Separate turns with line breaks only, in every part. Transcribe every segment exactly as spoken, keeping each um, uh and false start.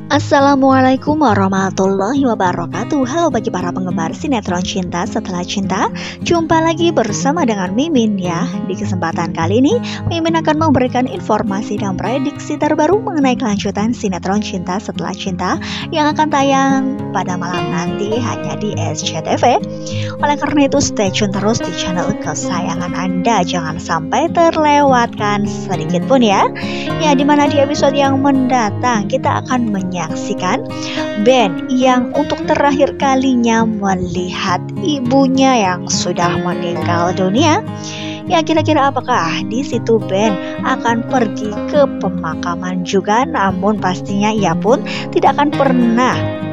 Assalamualaikum warahmatullahi wabarakatuh. Halo bagi para penggemar sinetron Cinta Setelah Cinta. Jumpa lagi bersama dengan Mimin ya. Di kesempatan kali ini Mimin akan memberikan informasi dan prediksi terbaru mengenai kelanjutan sinetron Cinta Setelah Cinta yang akan tayang pada malam nanti hanya di S C T V. Oleh karena itu stay tune terus di channel kesayangan Anda, jangan sampai terlewatkan sedikit pun ya. Ya, dimana di episode yang mendatang kita akan menyaksikan Ben yang untuk terakhir kalinya melihat ibunya yang sudah meninggal dunia. Ya, kira-kira apakah di situ Ben akan pergi ke pemakaman juga, namun pastinya ia pun tidak akan pernah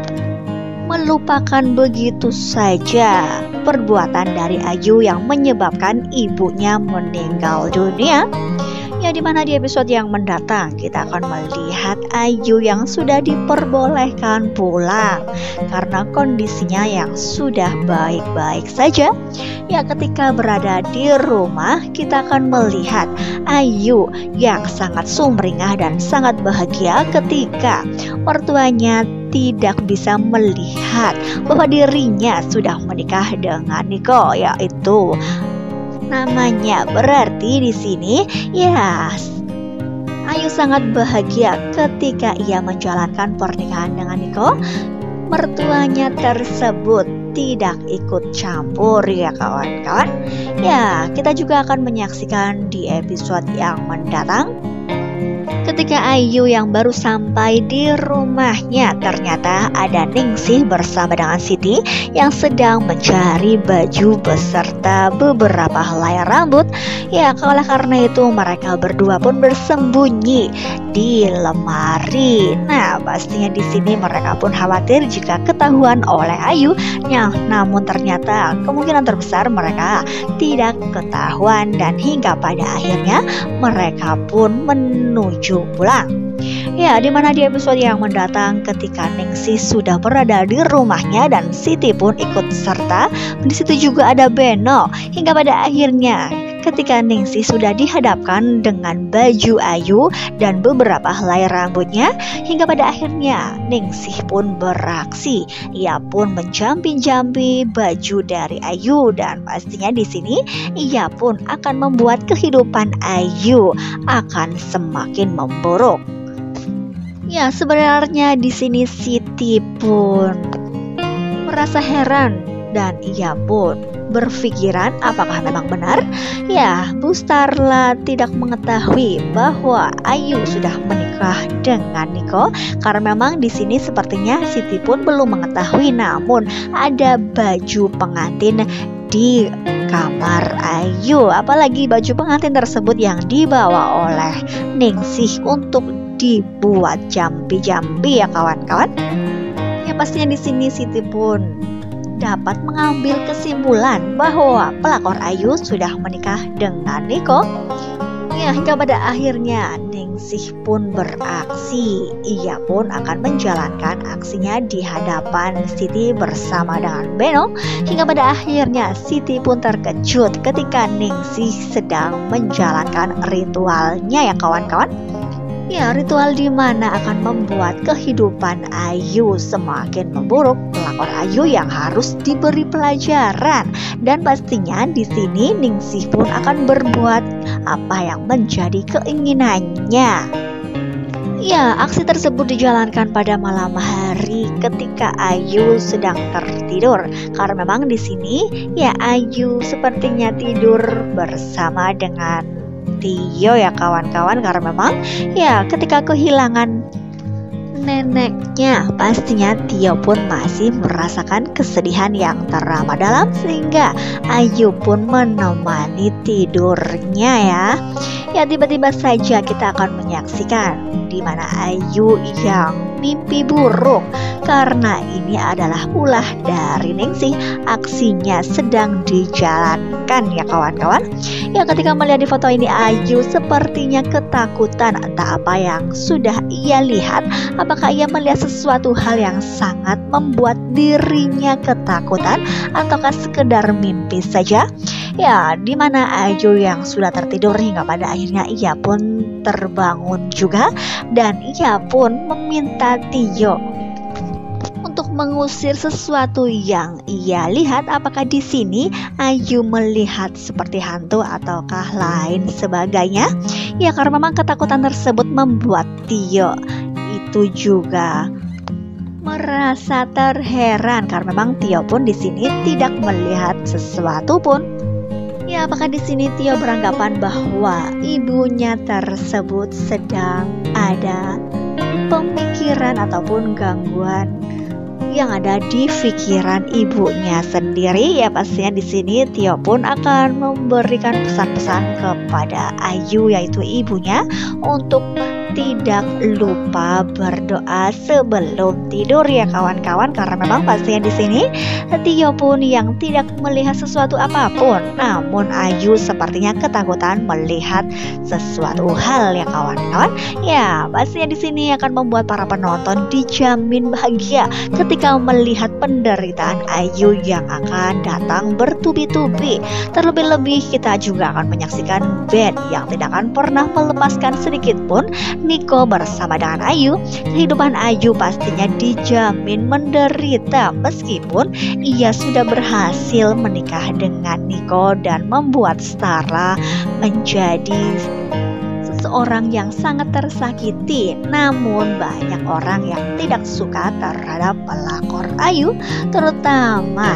melupakan begitu saja perbuatan dari Ayu yang menyebabkan ibunya meninggal dunia. Ya, dimana di episode yang mendatang kita akan melihat Ayu yang sudah diperbolehkan pulang karena kondisinya yang sudah baik-baik saja. Ya, ketika berada di rumah kita akan melihat Ayu yang sangat sumringah dan sangat bahagia ketika mertuanya tidak bisa melihat bahwa dirinya sudah menikah dengan Niko, yaitu namanya. Berarti di sini ya Ayu sangat bahagia ketika ia menjalankan pernikahan dengan Niko. Mertuanya tersebut tidak ikut campur ya kawan-kawan. Ya, kita juga akan menyaksikan di episode yang mendatang ketika Ayu yang baru sampai di rumahnya, ternyata ada Ningsih bersama dengan Siti yang sedang mencari baju beserta beberapa helai rambut. Ya, oleh karena itu mereka berdua pun bersembunyi di lemari. Nah, pastinya di sini mereka pun khawatir jika ketahuan oleh Ayu. Ya, namun ternyata kemungkinan terbesar mereka tidak ketahuan dan hingga pada akhirnya mereka pun menuju pulang. Ya, dimana di episode yang mendatang ketika Ningsih sudah berada di rumahnya dan Siti pun ikut serta, di situ juga ada Beno. Hingga pada akhirnya ketika Ningsih sudah dihadapkan dengan baju Ayu dan beberapa helai rambutnya, hingga pada akhirnya Ningsih pun beraksi. Ia pun menjampi-jampi baju dari Ayu dan pastinya di sini ia pun akan membuat kehidupan Ayu akan semakin memburuk. Ya, sebenarnya di sini Siti pun merasa heran dan ia pun berpikiran apakah memang benar ya Bu Starla tidak mengetahui bahwa Ayu sudah menikah dengan Niko, karena memang di sini sepertinya Siti pun belum mengetahui, namun ada baju pengantin di kamar Ayu, apalagi baju pengantin tersebut yang dibawa oleh Ningsih untuk dibuat jambi-jambi ya kawan-kawan. Ya, pastinya di sini Siti pun dapat mengambil kesimpulan bahwa pelakor Ayu sudah menikah dengan Niko. Ya, hingga pada akhirnya Ningsih pun beraksi. Ia pun akan menjalankan aksinya di hadapan Siti bersama dengan Beno. Hingga pada akhirnya Siti pun terkejut ketika Ningsih sedang menjalankan ritualnya ya kawan-kawan. Ya, ritual di mana akan membuat kehidupan Ayu semakin memburuk. Pelakor Ayu yang harus diberi pelajaran dan pastinya di sini Ningsih pun akan berbuat apa yang menjadi keinginannya. Ya, aksi tersebut dijalankan pada malam hari ketika Ayu sedang tertidur. Karena memang di sini ya Ayu sepertinya tidur bersama dengan Tio ya kawan-kawan, karena memang ya ketika kehilangan neneknya pastinya Tio pun masih merasakan kesedihan yang teramat dalam sehingga Ayu pun menemani tidurnya ya. Ya, tiba-tiba saja kita akan menyaksikan di mana Ayu yang mimpi buruk karena ini adalah ulah dari Ningsih. Aksinya sedang dijalankan ya kawan-kawan. Ya, ketika melihat di foto ini Ayu sepertinya ketakutan, entah apa yang sudah ia lihat. Apakah ia melihat sesuatu hal yang sangat membuat dirinya ketakutan ataukah sekedar mimpi saja? Ya, di mana Ayu yang sudah tertidur hingga pada akhirnya ia pun terbangun juga dan ia pun meminta Tio untuk mengusir sesuatu yang ia lihat. Apakah di sini Ayu melihat seperti hantu ataukah lain sebagainya? Ya, karena memang ketakutan tersebut membuat Tio itu juga merasa terheran karena memang Tio pun di sini tidak melihat sesuatu pun. Ya, apakah di sini Tio beranggapan bahwa ibunya tersebut sedang ada pemikiran ataupun gangguan yang ada di pikiran ibunya sendiri? Ya, pastinya di sini Tio pun akan memberikan pesan-pesan kepada Ayu, yaitu ibunya, untuk tidak lupa berdoa sebelum tidur ya kawan-kawan, karena memang pastinya di sini Tio pun yang tidak melihat sesuatu apapun, namun Ayu sepertinya ketakutan melihat sesuatu hal ya kawan-kawan. Ya, pastinya di sini akan membuat para penonton dijamin bahagia ketika melihat penderitaan Ayu yang akan datang bertubi-tubi. Terlebih-lebih kita juga akan menyaksikan Ben yang tidak akan pernah melepaskan sedikit pun Niko bersama dengan Ayu. Kehidupan Ayu pastinya dijamin menderita meskipun ia sudah berhasil menikah dengan Niko dan membuat Stara menjadi seseorang yang sangat tersakiti. Namun banyak orang yang tidak suka terhadap pelakor Ayu, terutama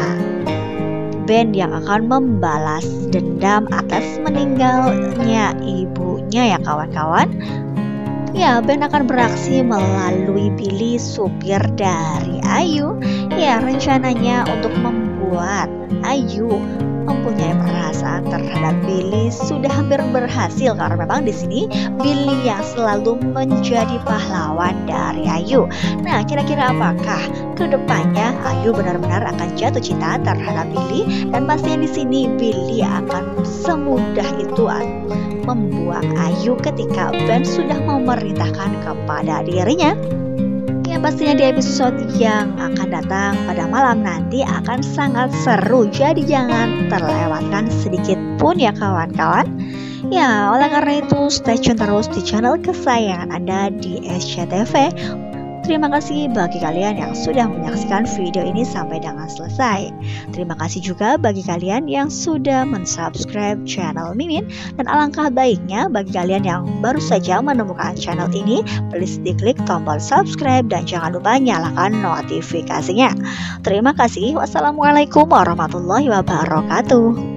Ben yang akan membalas dendam atas meninggalnya ibunya ya kawan-kawan. Ya, Ben akan beraksi melalui Billy, supir dari Ayu. Ya, rencananya untuk membuat Ayu mempunyai perasaan terhadap Billy sudah hampir berhasil karena memang di sini Billy yang selalu menjadi pahlawan dari Ayu. Nah, kira-kira apakah kedepannya Ayu benar-benar akan jatuh cinta terhadap Billy, dan pastinya di sini Billy akan semudah itu membuang Ayu ketika Ben sudah memerintahkan kepada dirinya. Ya, pastinya di episode yang akan datang pada malam nanti akan sangat seru, jadi jangan terlewatkan sedikit pun ya kawan-kawan. Ya, oleh karena itu stay tune terus di channel kesayangan Anda di S C T V. Terima kasih bagi kalian yang sudah menyaksikan video ini sampai dengan selesai. Terima kasih juga bagi kalian yang sudah mensubscribe channel Mimin. Dan alangkah baiknya bagi kalian yang baru saja menemukan channel ini, please diklik tombol subscribe dan jangan lupa nyalakan notifikasinya. Terima kasih. Wassalamualaikum warahmatullahi wabarakatuh.